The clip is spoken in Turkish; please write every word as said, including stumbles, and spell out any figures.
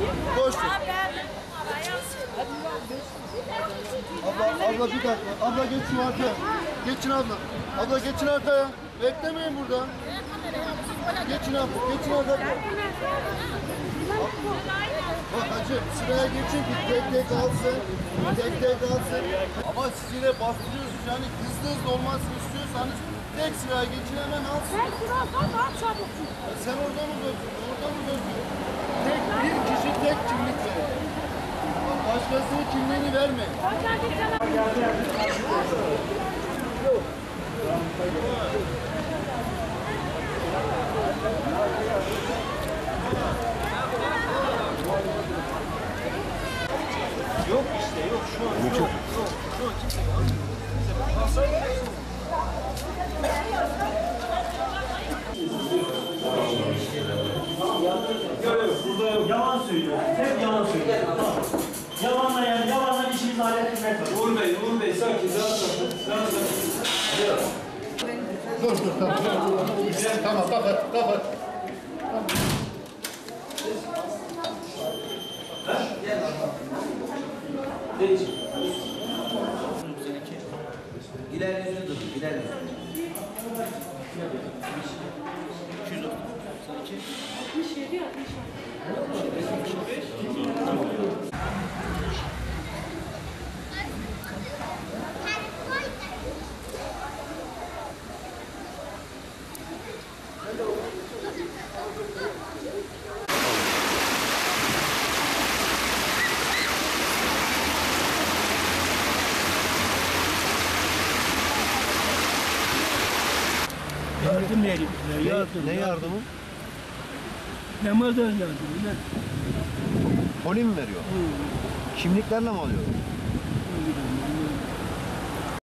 Boş ver. Abla, abla bir dakika. Abla geç şu arkaya. Geçin abla. Abla geçin arkaya. Beklemeyin burada. Geçin abla. Geçin arkaya. Bak hacı sıraya geçin ki tek tek alsın. Tek tek alsın. Ama siz yine bastırıyorsunuz yani hızlı hızlı olmasını istiyorsanız tek sıraya geçin hemen alsın. Tek sıra alsan daha çabuk. Sen orada mı döküyorsun? Orada mı döküyorsun? Tek bir kişi tek kimlik verir. Başkasının kimliğini verme. Yok işte yok şu an. Yok yok. Şu an kimse Burada yok. Yalan söylüyor. Hep yalan söylüyor. Yalanla yani yalanla işimizi halletmek var. Uğur Bey, Uğur Bey sakin, rahat olun. Rahat olun. Dur dur tamam. Tamam kapat kapat. Değiş. Giler yüzünü dur, giler yüzünü. iki yüz doksan iki. altmış yedi altmış altı. Yardım verin. Yardım. Ne yardımı? Ramazan yardımı. Ne? Poli mi veriyor? Kimliklerle mi alıyor?